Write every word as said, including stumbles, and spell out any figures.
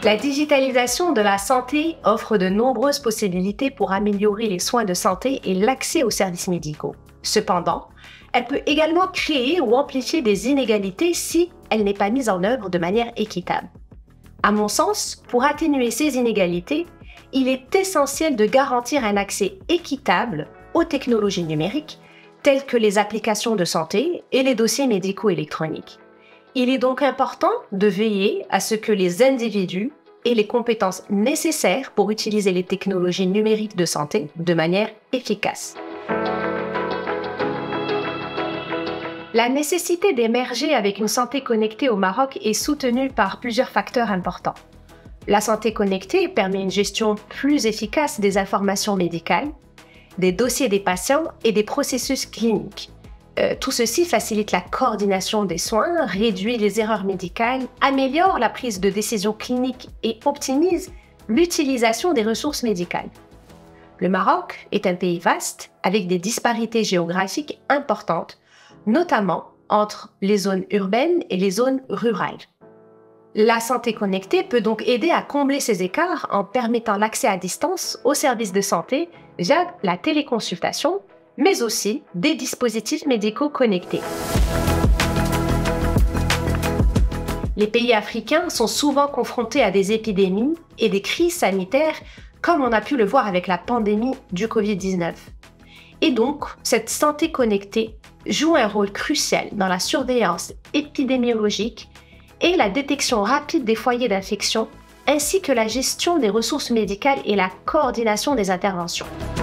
La digitalisation de la santé offre de nombreuses possibilités pour améliorer les soins de santé et l'accès aux services médicaux. Cependant, elle peut également créer ou amplifier des inégalités si elle n'est pas mise en œuvre de manière équitable. À mon sens, pour atténuer ces inégalités, il est essentiel de garantir un accès équitable aux technologies numériques, telles que les applications de santé et les dossiers médicaux électroniques. Il est donc important de veiller à ce que les individus aient les compétences nécessaires pour utiliser les technologies numériques de santé de manière efficace. La nécessité d'émerger avec une santé connectée au Maroc est soutenue par plusieurs facteurs importants. La santé connectée permet une gestion plus efficace des informations médicales, des dossiers des patients et des processus cliniques. Euh, tout ceci facilite la coordination des soins, réduit les erreurs médicales, améliore la prise de décision clinique et optimise l'utilisation des ressources médicales. Le Maroc est un pays vaste avec des disparités géographiques importantes, notamment entre les zones urbaines et les zones rurales. La santé connectée peut donc aider à combler ces écarts en permettant l'accès à distance aux services de santé via la téléconsultation, mais aussi des dispositifs médicaux connectés. Les pays africains sont souvent confrontés à des épidémies et des crises sanitaires, comme on a pu le voir avec la pandémie du covid dix-neuf. Et donc, cette santé connectée joue un rôle crucial dans la surveillance épidémiologique et la détection rapide des foyers d'infection, ainsi que la gestion des ressources médicales et la coordination des interventions.